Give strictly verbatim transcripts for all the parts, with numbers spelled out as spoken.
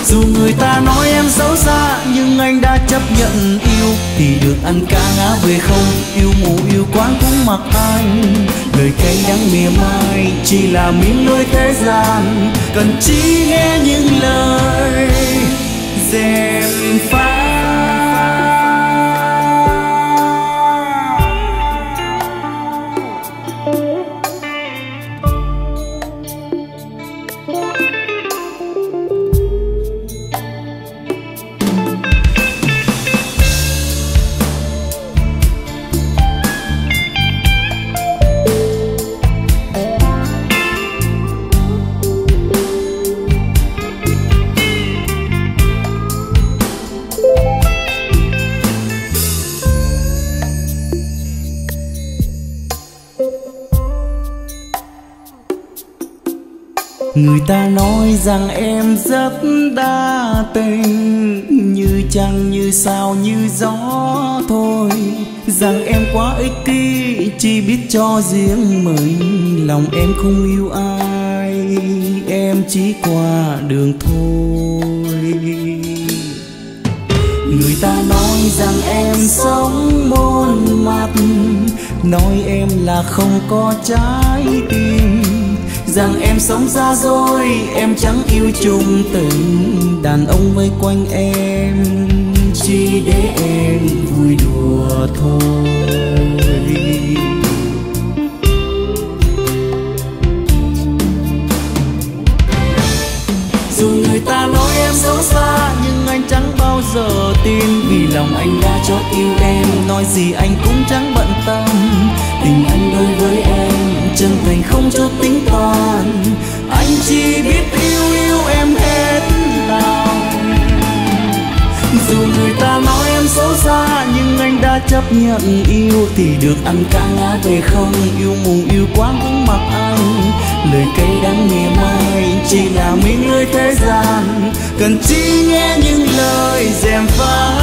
Dù người ta nói em xấu xa nhưng anh đã chấp nhận yêu, thì được ăn cả ngã về không. Yêu mù yêu quáng cũng mặc anh, lời cay đắng mỉa mai chỉ là miếng lưới thế gian, cần chỉ nghe những lời gièm pha. Người ta nói rằng em rất đa tình, như trăng như sao như gió thôi. Rằng em quá ích kỷ, chỉ biết cho riêng mình, lòng em không yêu ai, em chỉ qua đường thôi. Người ta nói rằng em sống môn mặt, nói em là không có trái tim. Rằng em sống xa xôi, em chẳng yêu chung tình, đàn ông vây quanh em chỉ để em vui đùa thôi. Dù người ta nói em xấu xa nhưng anh chẳng bao giờ tin, vì lòng anh đã chót yêu em, nói gì anh cũng chẳng bận tâm. Tình anh đối với em chân thành không chút tính toán, anh chỉ biết yêu yêu em hết lòng. Dù người ta nói em xấu xa nhưng anh đã chấp nhận yêu, thì được ăn cả ngã về không. Yêu mù yêu quáng cũng mặc anh, lời cay đắng mỉa mai chỉ là miếng lưới thế gian, cần chỉ nghe những lời gièm pha.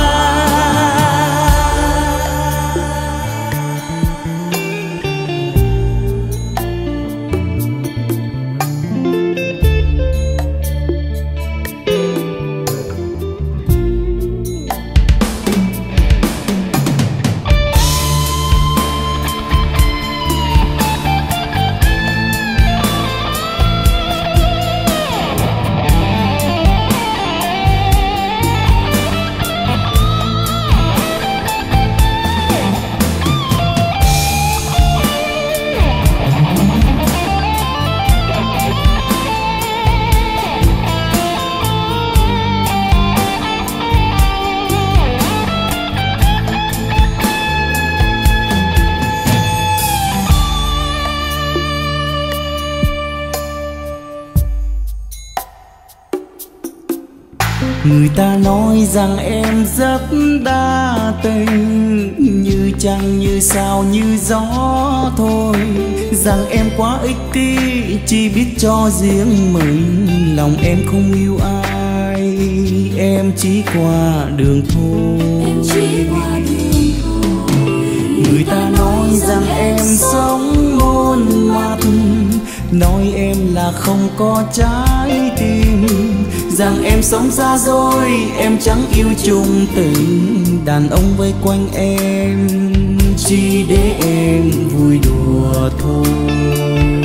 Người ta nói rằng em rất đa tình, như trăng như sao như gió thôi. Rằng em quá ích kỷ, chỉ biết cho riêng mình, lòng em không yêu ai, em chỉ qua đường thôi. Người ta nói rằng em sống môn mặt, nói em là không có trái tim. Rằng em sống xa xôi, em chẳng yêu chung tình, đàn ông vây quanh em chỉ để em vui đùa thôi.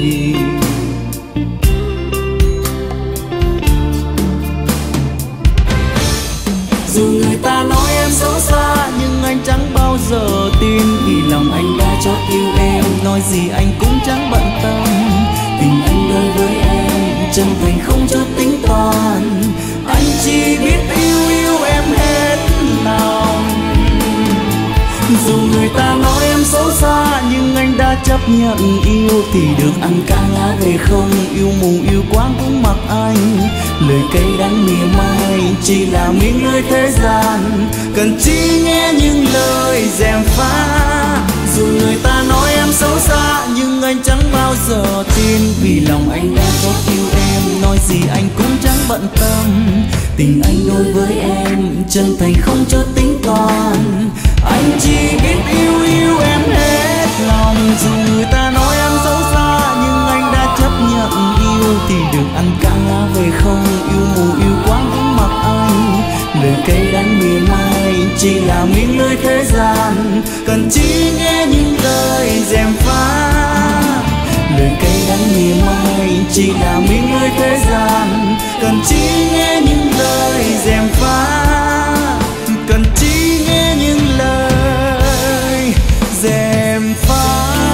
Dù người ta nói em xấu xa nhưng anh chẳng bao giờ tin, vì lòng anh đã chót yêu em, nói gì anh cũng chẳng bận tâm. Tình anh đối với em chân thành không chút tính toán, anh chỉ biết yêu yêu em hết lòng. Dù người ta nói em xấu xa nhưng anh đã chấp nhận yêu, thì được ăn cả ngã về không. Yêu mù yêu quáng cũng mặc anh, lời cay đắng mỉa mai chỉ là miếng lưới thế gian, cần chỉ nghe những lời gièm pha. Dù người ta nói em xấu xa nhưng anh chẳng bao giờ tin, vì lòng anh đã chót yêu em, nói gì anh cũng chẳng bận tâm. Tình anh đối với em chân thành không chút tính toán, anh chỉ biết yêu yêu em hết lòng. Dù người ta nói em xấu xa nhưng anh đã chấp nhận yêu, thì được ăn cả ngã về không. Yêu mù yêu quáng cay đắng mỉa mai chỉ là miếng lưới thế gian, cần chỉ nghe những lời gièm pha. Lời cay đắng mỉa mai chỉ là miếng lưới thế gian, cần chỉ nghe những lời gièm pha, cần chỉ nghe những lời gièm pha.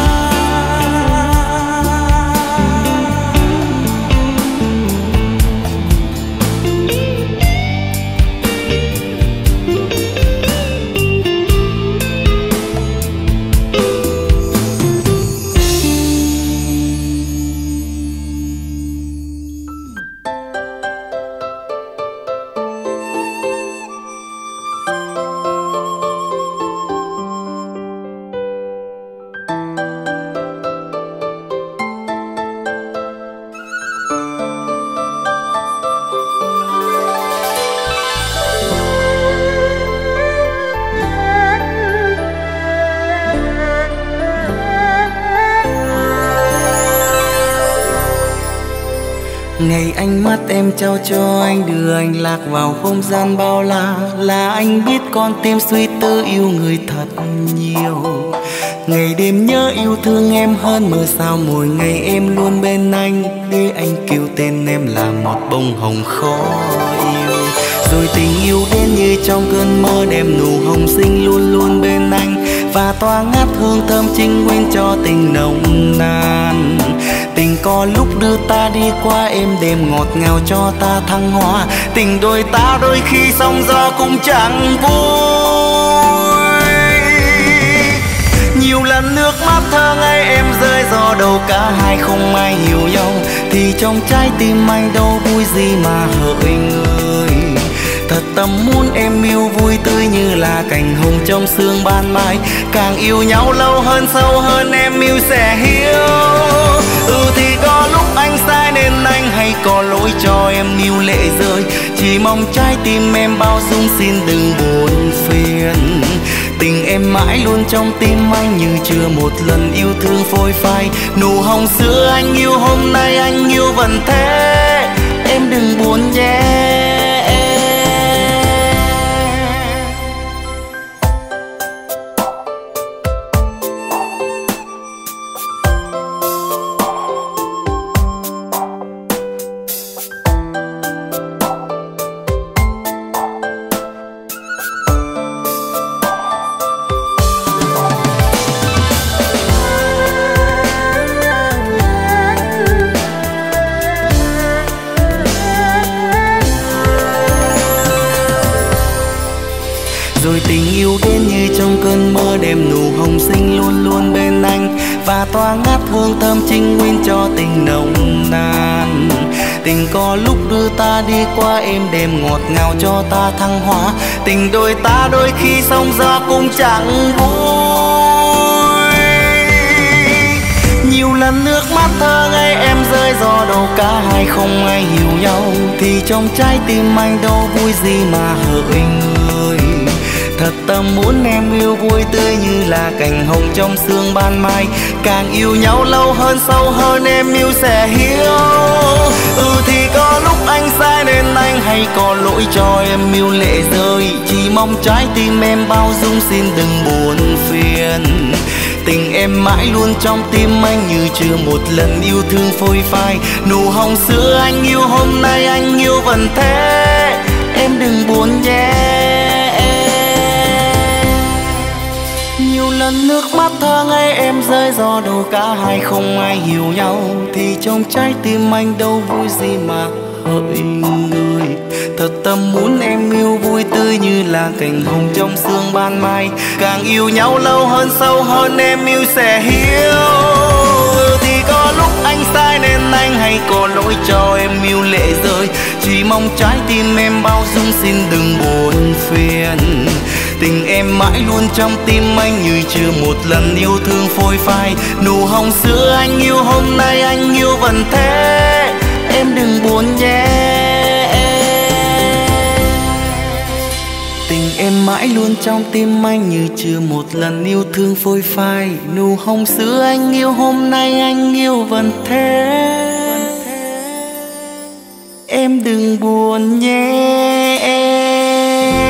Ngày ánh mắt em trao cho anh, đưa anh lạc vào không gian bao la, là anh biết con tim suy tư yêu người thật nhiều. Ngày đêm nhớ yêu thương em hơn mưa sao, mỗi ngày em luôn bên anh, để anh kêu tên em là một bông hồng khó yêu. Rồi tình yêu đến như trong cơn mơ, đem nụ hồng xinh luôn luôn bên anh, và tỏa ngát hương thơm trinh nguyên cho tình nồng nàn. Tình có lúc đưa ta đi qua êm đềm ngọt ngào cho ta thăng hoa, tình đôi ta đôi khi sóng gió cũng chẳng vui. Nhiều lần nước mắt thơ ngây em rơi do đâu cả hai không ai hiểu nhau, thì trong trái tim anh đâu vui gì mà hỡi người. Thật tâm muốn em yêu vui tươi như là cành hồng trong sương ban mai, càng yêu nhau lâu hơn sâu hơn em yêu sẽ hiểu. Ừ thì có lúc anh sai nên anh hay có lỗi cho em yêu lệ rơi, chỉ mong trái tim em bao dung xin đừng buồn phiền. Tình em mãi luôn trong tim anh như chưa một lần yêu thương phôi phai, nụ hồng xưa anh yêu hôm nay anh yêu vẫn thế, em đừng buồn nhé. Rồi tình yêu đến như trong cơn mơ, đem nụ hồng xinh luôn luôn bên anh, và tỏa ngát hương thơm trinh nguyên cho tình nồng nàn. Tình có lúc đưa ta đi qua êm đềm ngọt ngào cho ta thăng hoa, tình đôi ta đôi khi sóng gió cũng chẳng vui. Nhiều lần nước mắt thơ ngây em rơi do đâu cả hai không ai hiểu nhau, thì trong trái tim anh đâu vui gì mà hỡi người. Thật tâm muốn em yêu vui tươi như là cành hồng trong sương ban mai, càng yêu nhau lâu hơn sâu hơn em yêu sẽ hiểu. Ừ thì có lúc anh sai nên anh hay có lỗi cho em yêu lệ rơi, chỉ mong trái tim em bao dung xin đừng buồn phiền. Tình em mãi luôn trong tim anh như chưa một lần yêu thương phôi phai, nụ hồng xưa anh yêu hôm nay anh yêu vẫn thế, em đừng buồn nhé. Nhiều lần nước mắt thơ ngây em rơi do đâu cả hai không ai hiểu nhau, thì trong trái tim anh đâu vui gì mà hỡi người. Thật tâm muốn em yêu vui tươi như là cành hồng trong sương ban mai, càng yêu nhau lâu hơn sâu hơn em yêu sẽ hiểu. Thì có lúc anh sai nên anh hay có lỗi cho em yêu lệ rơi, chỉ mong trái tim em bao dung xin đừng buồn phiền. Tình em mãi luôn trong tim anh như chưa một lần yêu thương phôi phai, nụ hồng xưa anh yêu hôm nay anh yêu vẫn thế, em đừng buồn nhé. Tình em mãi luôn trong tim anh như chưa một lần yêu thương phôi phai, nụ hồng xưa anh yêu hôm nay anh yêu vẫn thế, em đừng buồn nhé.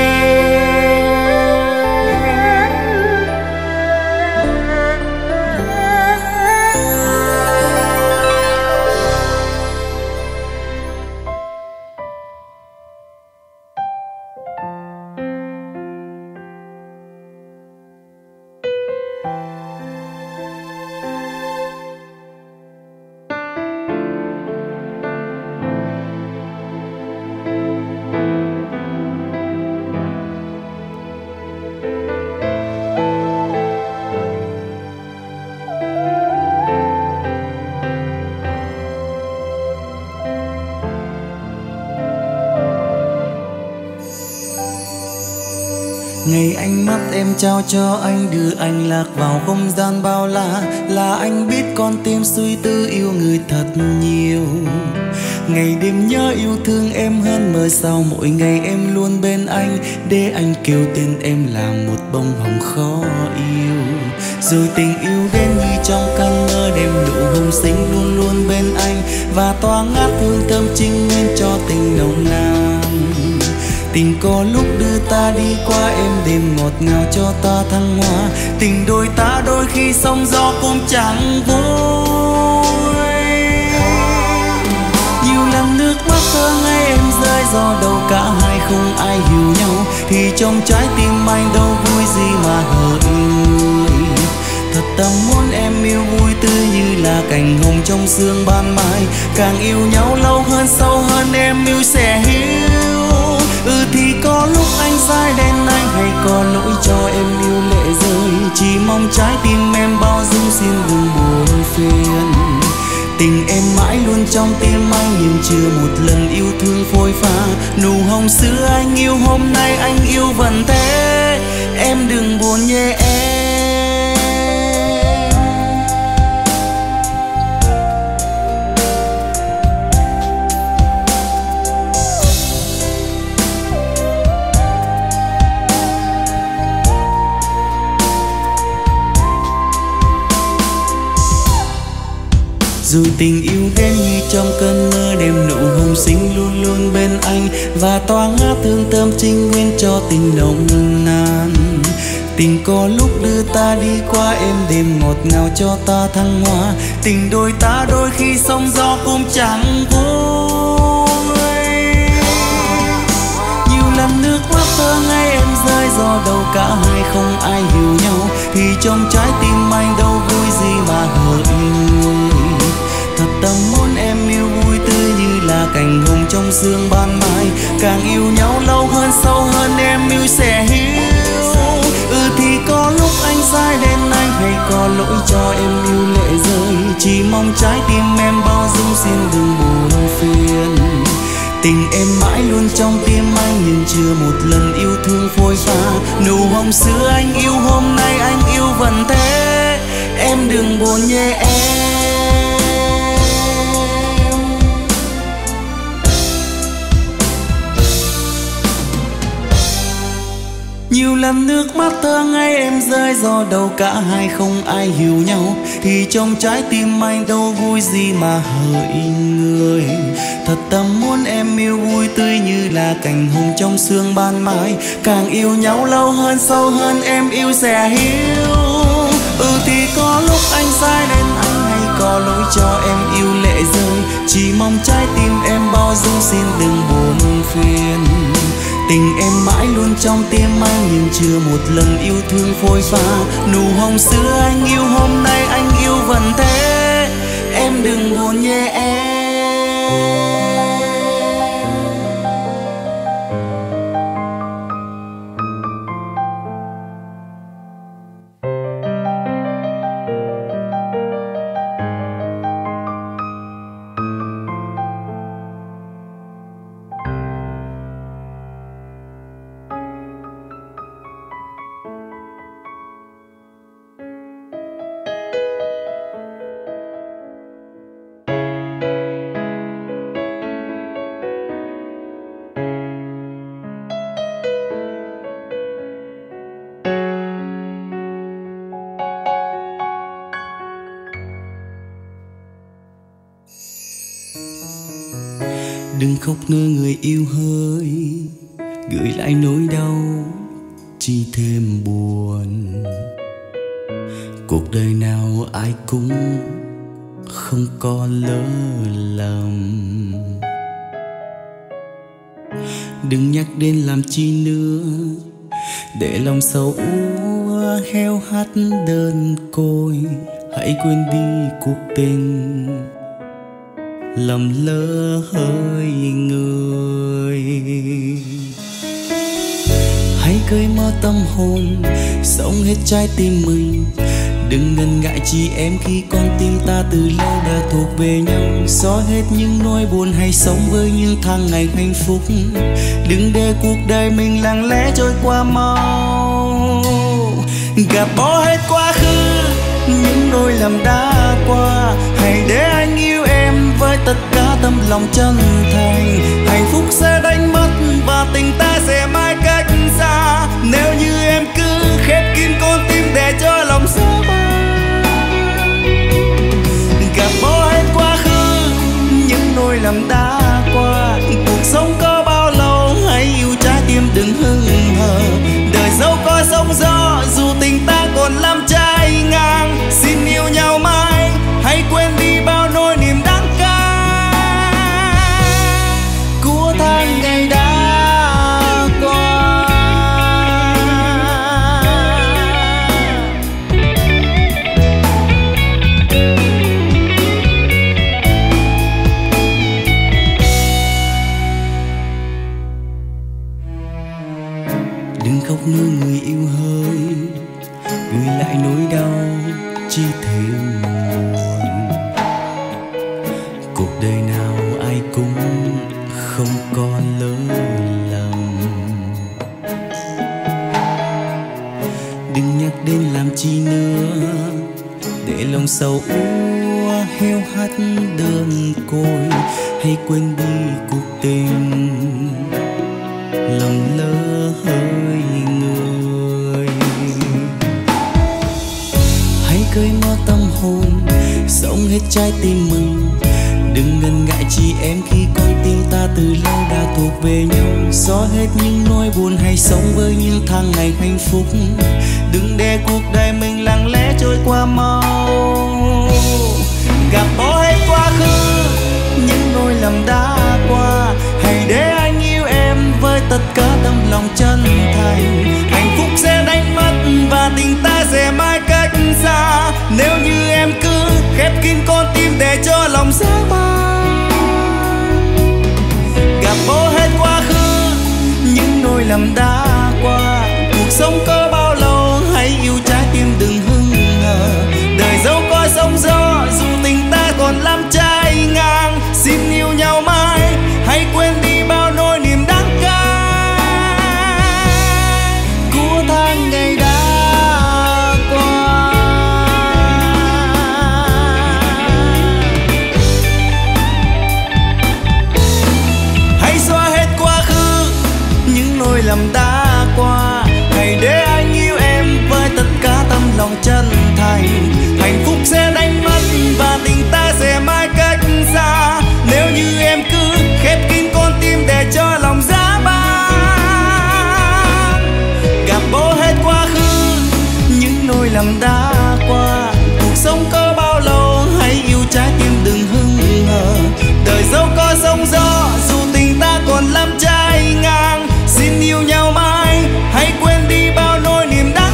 Ngày ánh mắt em trao cho anh, đưa anh lạc vào không gian bao la, là anh biết con tim suy tư yêu người thật nhiều. Ngày đêm nhớ yêu thương em hơn mơ sao, mỗi ngày em luôn bên anh, để anh kêu tên em là một bông hồng khó yêu. Rồi tình yêu đến như trong cơn mơ, đêm nụ hồng xinh luôn luôn bên anh, và tỏa ngát hương thơm trinh nguyên cho tình nồng nàn. Tình có lúc đưa ta đi qua êm đềm ngọt ngào cho ta thăng hoa, tình đôi ta đôi khi sóng gió cũng chẳng vui. Nhiều lần nước mắt thơ ngây em rơi, do đâu cả hai không ai hiểu nhau, thì trong trái tim anh đâu vui gì mà hỡi người. Thật tâm muốn em yêu vui tươi như là cành hồng trong sương ban mai, càng yêu nhau lâu hơn sâu hơn em yêu sẽ hiểu. Ừ thì có lúc anh sai đến anh, hay có lỗi cho em yêu lệ rơi, chỉ mong trái tim em bao dung xin đừng buồn phiền. Tình em mãi luôn trong tim anh, nhưng chưa một lần yêu thương phôi pha. Nụ hồng xưa anh yêu hôm nay anh yêu vẫn thế, em đừng buồn nhé em. Dù tình yêu đến như trong cơn mơ, đêm nụ hồng xinh luôn luôn bên anh, và tỏa ngát hương thơm trinh nguyên cho tình nồng nàn. Tình có lúc đưa ta đi qua êm đềm ngọt ngào cho ta thăng hoa, tình đôi ta đôi khi sóng gió cũng chẳng vui. Nhiều lần nước mắt thơ ngây em rơi, do đâu cả hai không ai hiểu nhau, thì trong trái tim anh đâu vui gì mà hỡi người. Thật tâm muốn em yêu vui tươi như là cành hồng trong sương ban mai, càng yêu nhau lâu hơn sâu hơn em yêu sẽ hiểu. Ừ thì có lúc anh sai đến anh, hay có lỗi cho em yêu lệ rơi, chỉ mong trái tim em bao dung xin đừng buồn phiền. Tình em mãi luôn trong tim anh, nhưng chưa một lần yêu thương phôi pha. Nụ hồng xưa anh yêu hôm nay anh yêu vẫn thế, em đừng buồn nhé em. Nhiều lần nước mắt thơ ngây em rơi, do đâu cả hai không ai hiểu nhau, thì trong trái tim anh đâu vui gì mà hỡi người. Thật tâm muốn em yêu vui tươi như là cành hồng trong sương ban mai, càng yêu nhau lâu hơn sâu hơn em yêu sẽ hiểu. Ừ thì có lúc anh sai đến anh, hay có lỗi cho em yêu lệ rơi, chỉ mong trái tim em bao dung xin đừng buồn phiền. Tình em mãi luôn trong tim anh, nhưng chưa một lần yêu thương phôi pha. Nụ hồng xưa anh yêu hôm nay anh yêu vẫn thế, em đừng buồn nhé em. Đừng khóc nữa người yêu hỡi, gửi lại nỗi đau chỉ thêm buồn. Cuộc đời nào ai cũng không có lỡ lầm. Đừng nhắc đến làm chi nữa, để lòng sầu úa heo hắt đơn côi. Hãy quên đi cuộc tình lầm lỡ hơi người. Hãy cởi mở tâm hồn, sống hết trái tim mình, Đừng ngần ngại chị em khi con tim ta từ lâu đã thuộc về nhau. Xóa hết những nỗi buồn, hay sống với những tháng ngày hạnh phúc. Đừng để cuộc đời mình lặng lẽ trôi qua mau. Gạt bỏ hết quá khứ, những nỗi lầm đã qua. Hãy để anh yêu em với tất cả tấm lòng chân thành. Hạnh phúc sẽ đánh mất và tình ta sẽ mãi cách xa. Nếu như em cứ khép kín con tim để cho lòng xa bay. Gạt bỏ hết quá khứ, những nỗi lầm đã qua. Cuộc sống có bao lâu, hãy yêu trái tim đừng hững hờ. Đời dẫu có sóng gió, dù tình ta còn lắm trái ngang. Xin yêu nhau mãi, hãy quên đi bao nỗi niềm đắng cay của tháng ngày đã qua. Đừng khóc nơi người yêu hỡi, gửi lại nỗi đau chi thêm buồn. Cuộc đời nào ai cũng không còn lỡ lầm. Đừng nhắc đến làm chi nữa, để lòng sầu úa heo hắt đơn côi. Hãy quên đi cuộc tình lầm lỡ hơi người. Hãy cởi mở tâm hồn, sống hết trái tim mình. Đừng ngần ngại chị em khi con tim ta từ lâu đã thuộc về nhau. Xóa hết những nỗi buồn, hay sống với những tháng ngày hạnh phúc. Đừng để cuộc đời mình lặng lẽ trôi qua mau. Gạt bỏ hết quá khứ, những nỗi lầm đã qua. Hãy để anh yêu em với tất cả tấm lòng chân thành. Hạnh phúc sẽ đánh mất và tình ta sẽ mãi cách xa. Nếu như em cứ khép kín con tim để cho lòng xa bay. Gạt bỏ hết quá khứ, những nỗi lầm đã qua. Cuộc sống có bao lâu, hãy yêu trái tim đừng hững hờ. Đời dẫu có sóng gió, dù tình ta còn lắm trái ngang. Xin yêu nhau mãi, hãy quên đi bao nỗi niềm đắng cay của tháng ngày đã qua. Hãy xóa hết quá khứ, những nỗi lầm đã qua. Hãy để anh yêu em với tất cả tấm lòng chân thành. Hạnh phúc sẽ đánh mất và tình ta sẽ mãi cách xa. Nếu như em cứ khép kín con tim để cho lòng giá băng. Gạt bỏ hết quá khứ, những nỗi lầm đã qua. Cuộc sống có bao lâu, hãy yêu trái tim đừng hững hờ. Đời dẫu có sóng gió, dù tình ta còn lắm trái ngang. Xin yêu nhau mãi, hãy quên đi bao nỗi niềm đắng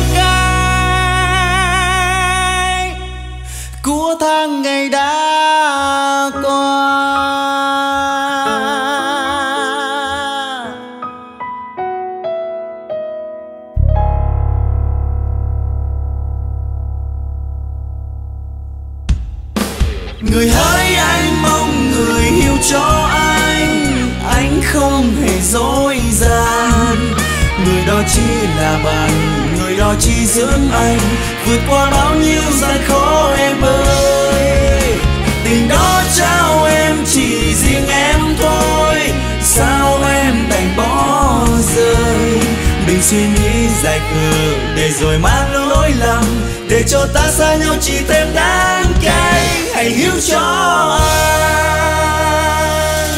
cay của tháng ngày đã qua. Người hỡi anh mong người hiểu cho anh, anh không hề dối gian. Người đó chỉ là bạn, người đó chỉ dưỡng anh vượt qua bao nhiêu gian khó em ơi. Tình đó trao em chỉ riêng em thôi, sao em đành bỏ rơi. Mình suy nghĩ dài khờ để rồi mang lỗi lầm, để cho ta xa nhau chỉ thêm đắng cay. Hãy hiểu cho anh,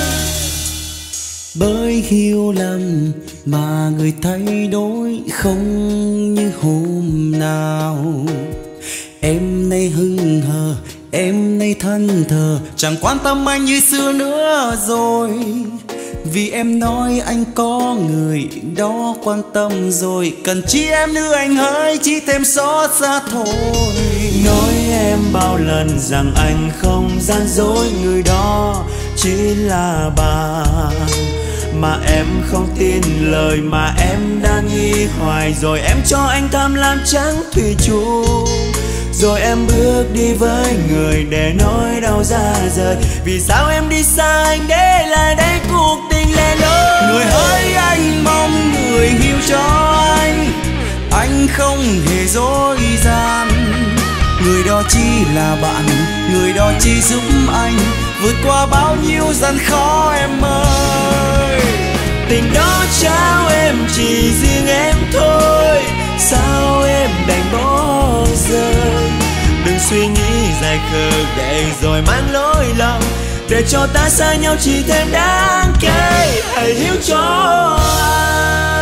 bởi hiểu lầm mà người thay đổi không như hôm nào. Em nay hững hờ, em nay thân thờ, chẳng quan tâm anh như xưa nữa rồi. Vì em nói anh có người đó quan tâm rồi, cần chi em nữa anh hỡi, chỉ thêm xót xa thôi. Nói em bao lần rằng anh không gian dối, người đó chỉ là bạn. Mà em không tin lời mà em đã nghĩ hoài rồi. Em cho anh tham lam trắng thủy chung, rồi em bước đi với người để nỗi đau ra rời. Vì sao em đi xa anh để lại đây cuộc tình lẻ loi. Người hỡi anh mong người hiểu cho anh, anh không hề dối gian. Người đó chỉ là bạn, người đó chỉ giúp anh vượt qua bao nhiêu gian khó em ơi. Tình đó trao em chỉ riêng em thôi, sao em đành bỏ rơi. Đừng suy nghĩ dài khờ để rồi mang lỗi lầm, để cho ta xa nhau chỉ thêm đáng kể. Hãy hiểu cho anh.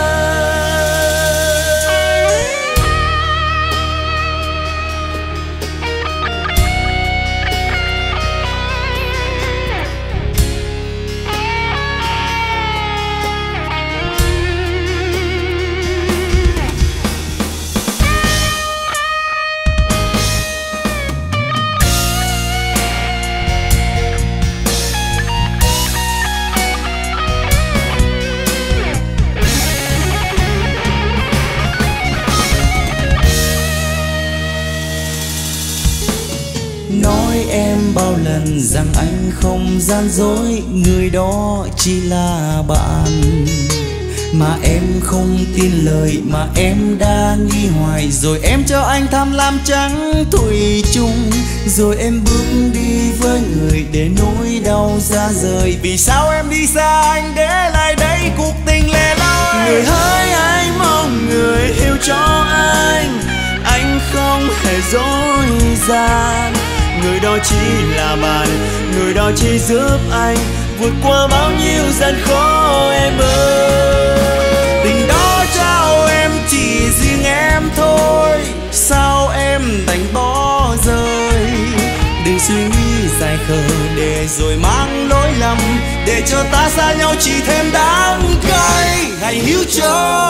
Nói em bao lần rằng anh không gian dối, người đó chỉ là bạn. Mà em không tin lời mà em đã nghi hoài, rồi em cho anh tham lam trắng thủy chung. Rồi em bước đi với người để nỗi đau ra rời. Vì sao em đi xa anh để lại đây cuộc tình lẻ loi. Người hỡi anh mong người hiểu cho anh, anh không hề dối gian. Người đó chỉ là bạn, người đó chỉ giúp anh vượt qua bao nhiêu gian khó em ơi. Tình đó trao em chỉ riêng em thôi, sao em đành bỏ rơi. Đừng suy nghĩ dài khờ để rồi mang lỗi lầm, để cho ta xa nhau chỉ thêm đắng cay. Hãy hiểu cho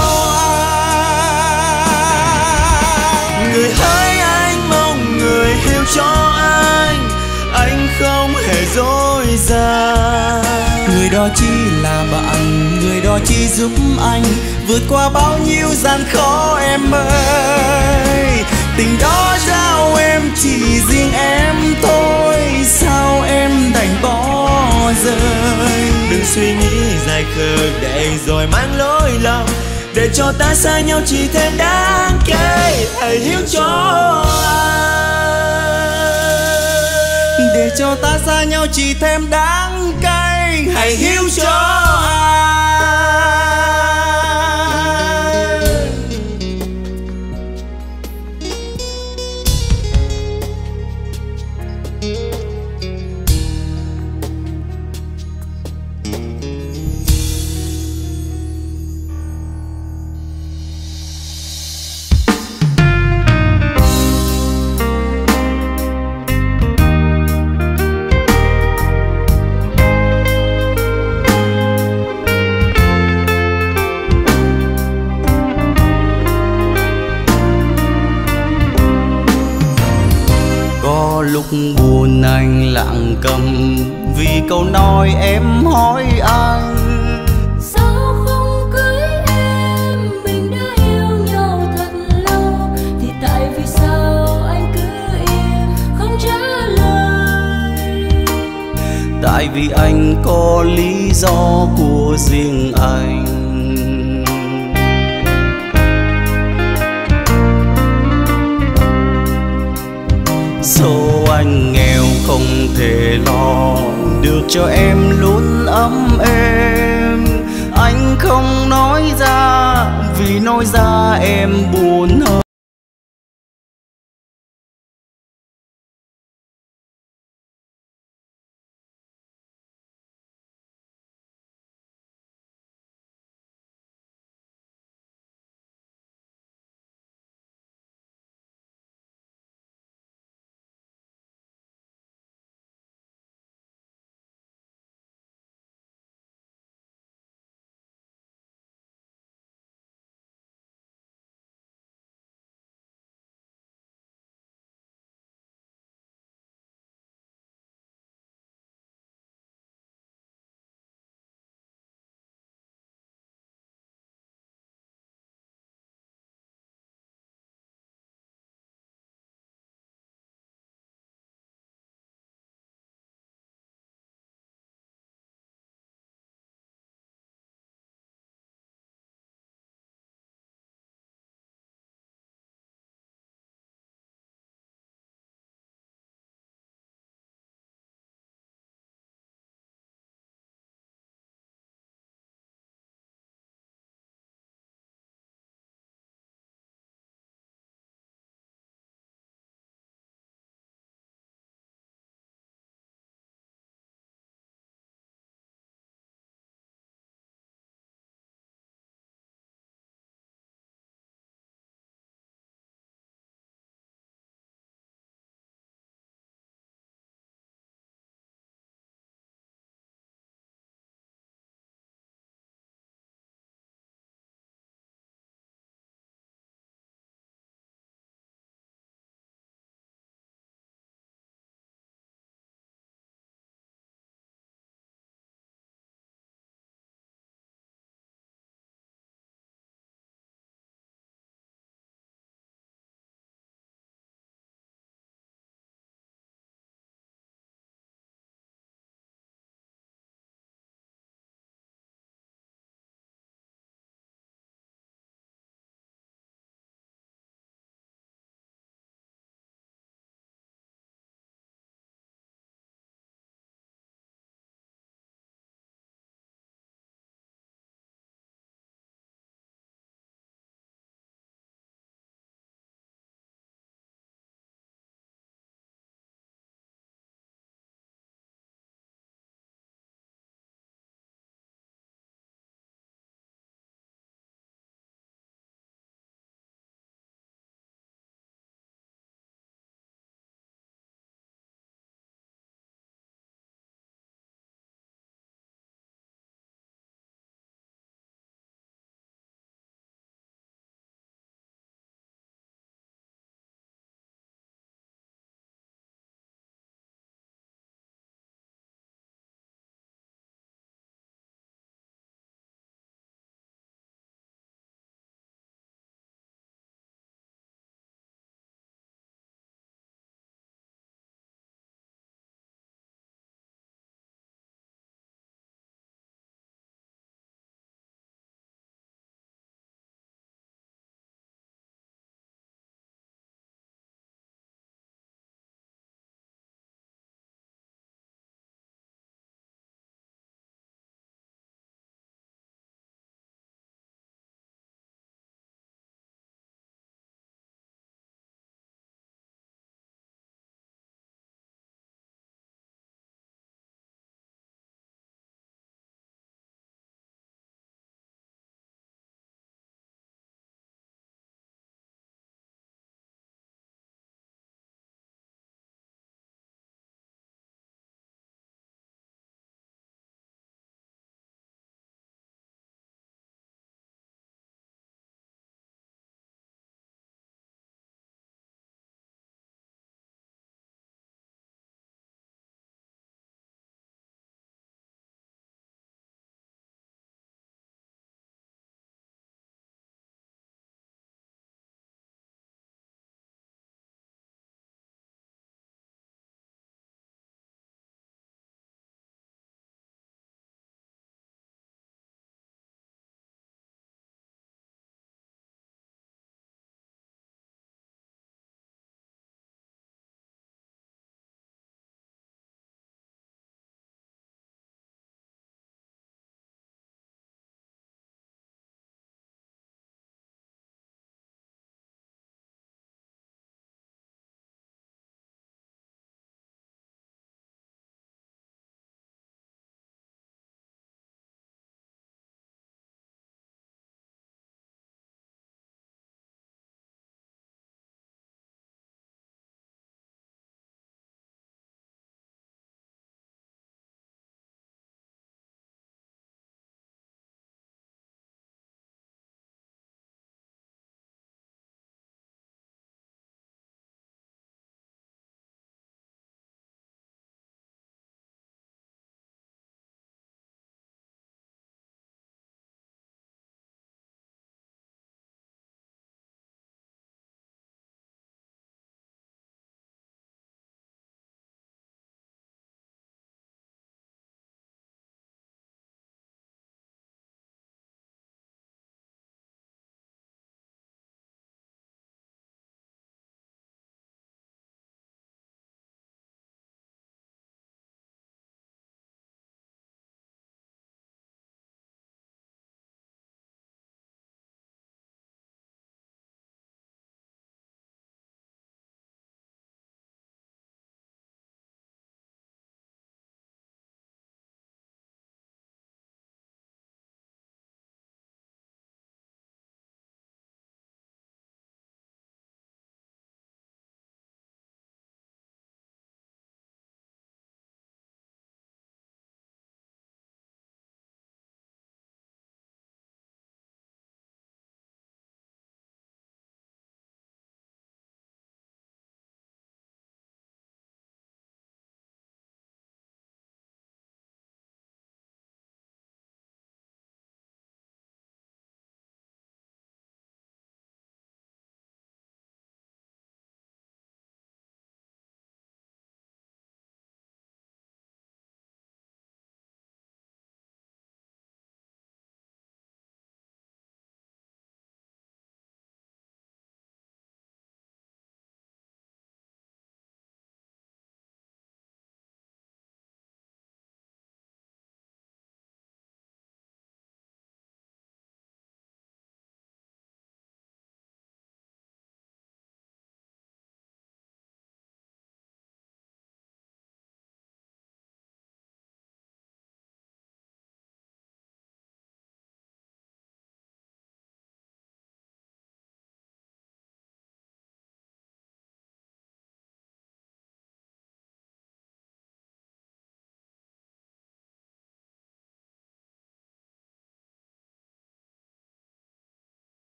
anh. Người hỡi anh mong người hiểu cho anh, anh không hề dối gian. Người đó chỉ là bạn, người đó chỉ giúp anh vượt qua bao nhiêu gian khó em ơi. Tình đó trao em chỉ riêng em thôi, sao em đành bỏ rơi. Đừng suy nghĩ dài khờ để rồi mang lỗi lầm, để cho ta xa nhau chỉ thêm đáng kể. Hãy hiểu cho anh, để cho ta xa nhau chỉ thêm đắng cay. Hãy hiểu cho anh. Lúc buồn anh lặng câm vì câu nói em hỏi anh. Sao không cưới em, mình đã yêu nhau thật lâu, thì tại vì sao anh cứ im không trả lời. Tại vì anh có lý do của riêng anh. Số anh nghèo không thể lo được cho em luôn ấm êm. Anh không nói ra vì nói ra em buồn